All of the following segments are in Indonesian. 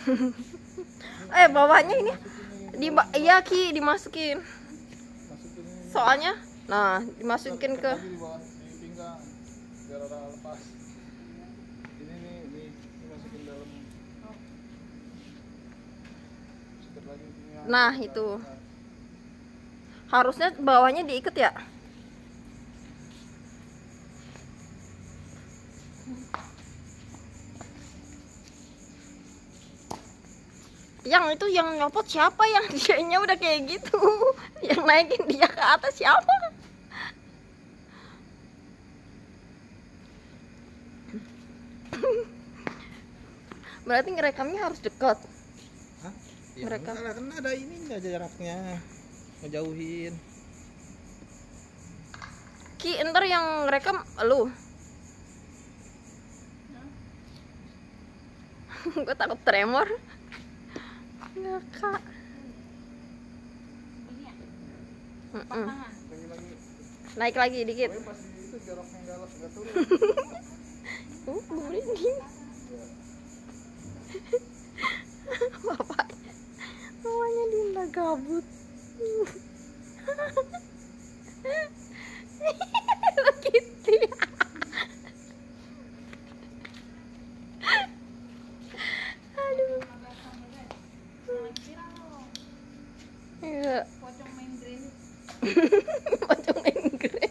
Bawahnya ini iya Ki, dimasukin. Soalnya, nah dimasukin ke di bawah di pinggang biar orang lepas. Ini masukin dalam. Sikat lagi ini. Nah itu harusnya bawahnya diikat ya. Yang itu yang nyopot siapa? Yang dianya udah kayak gitu. Yang naikin dia ke atas siapa? Berarti ngerekamnya harus dekat. Hah? Ya, Ngerekam. kan ada ininya jaraknya. Ngejauhin. Ki, ntar yang ngerekam lu. Gue takut tremor. Ngakak. Naik lagi dikit. Pas itu jaraknya enggak turun. Merinding. Bapaknya Dinda gabut. Gitu ya. Aduh. Iya. Pocong main green.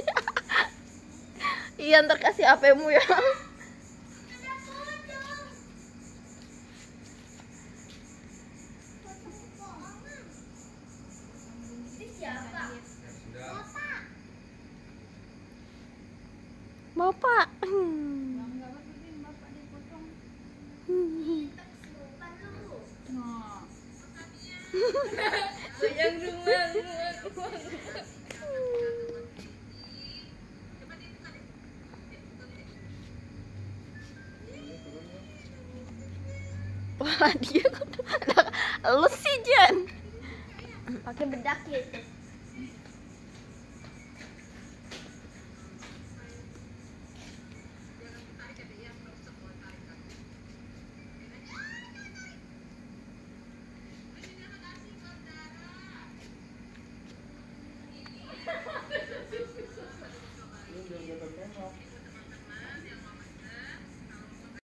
Iya, ntar kasih HP-mu ya. Bapak. Wah, dia lu sih Jan. Pakai bedak ya.